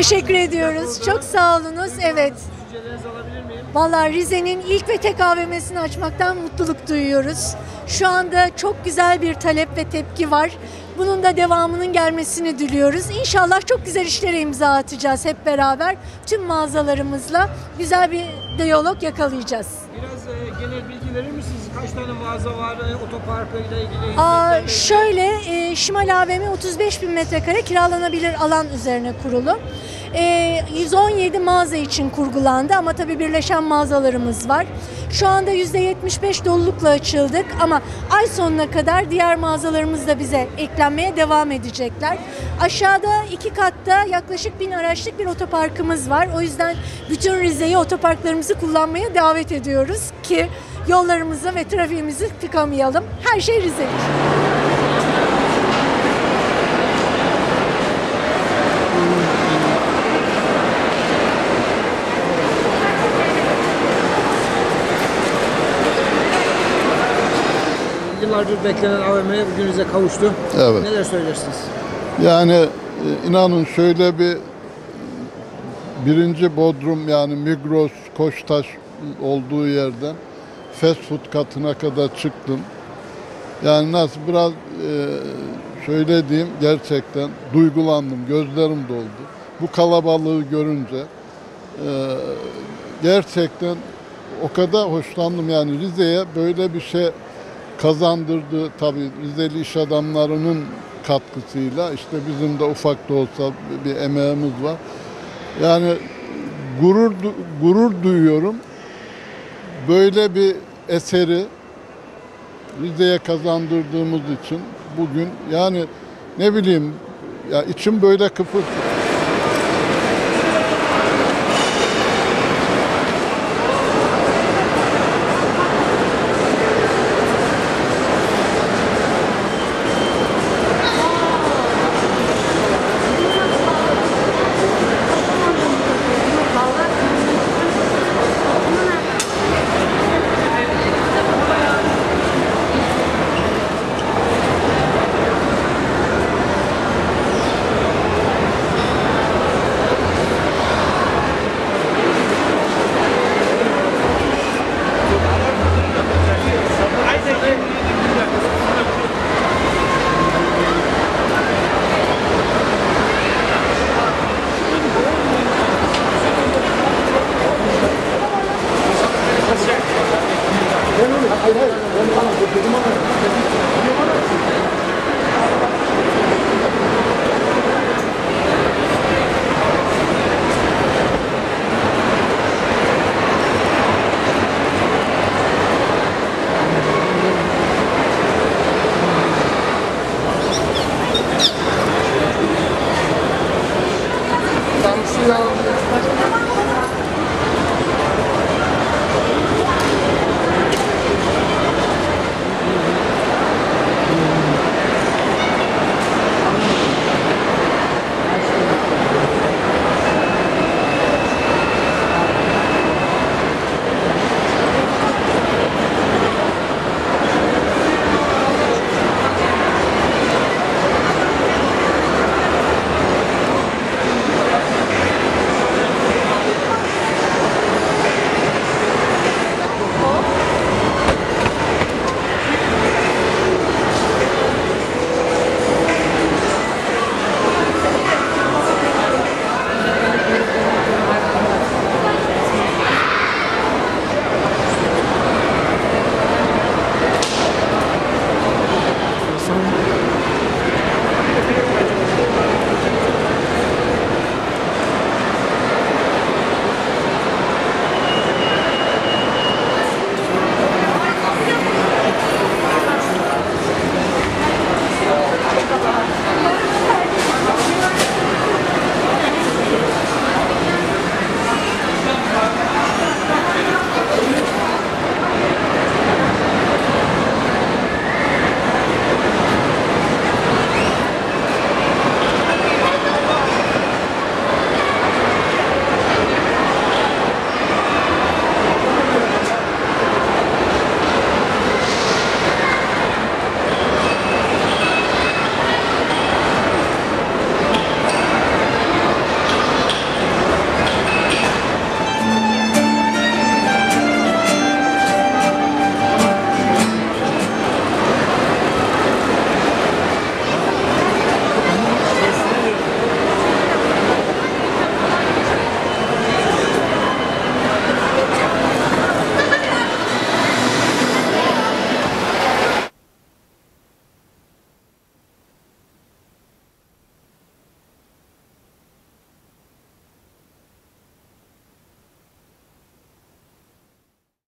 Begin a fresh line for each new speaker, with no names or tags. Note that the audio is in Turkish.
teşekkür ediyoruz. Çok sağ olunuz. Evet.
Düşüncelerinizi alabilir miyim?
Vallahi Rize'nin ilk ve tek AVM'sini açmaktan mutluluk duyuyoruz. Şu anda çok güzel bir talep ve tepki var. Bunun da devamının gelmesini diliyoruz. İnşallah çok güzel işlere imza atacağız hep beraber. Tüm mağazalarımızla güzel bir diyalog yakalayacağız.
Biraz genel bilgi verir misiniz? Kaç tane mağaza var, otoparkla ilgili?
Şöyle, Şimal AVM 35.000 metrekare kiralanabilir alan üzerine kurulu. 117 mağaza için kurgulandı ama tabii birleşen mağazalarımız var. Şu anda %75 dolulukla açıldık ama ay sonuna kadar diğer mağazalarımız da bize eklenmeye devam edecekler. Aşağıda 2 katta yaklaşık 1000 araçlık bir otoparkımız var. O yüzden bütün Rize'yi otoparklarımızı kullanmaya davet ediyoruz ki yollarımızı ve trafiğimizi tıkamayalım. Her şey Rize için.
Yıllardır beklenen AVM'ye bugün Rize kavuştu.
Evet.
Neler söylersiniz?
Yani inanın şöyle birinci Bodrum yani Migros, Koçtaş olduğu yerden fast food katına kadar çıktım. Yani nasıl biraz şöyle diyeyim gerçekten duygulandım, gözlerim doldu. Bu kalabalığı görünce gerçekten o kadar hoşlandım yani Rize'ye böyle bir şey kazandırdı tabii Rizeli iş adamlarının katkısıyla işte bizim de ufak da olsa bir emeğimiz var. Yani gurur duyuyorum. Böyle bir eseri Rize'ye kazandırdığımız için bugün yani ne bileyim ya içim böyle kıpır.
Hayır. Ben bana dedim ama.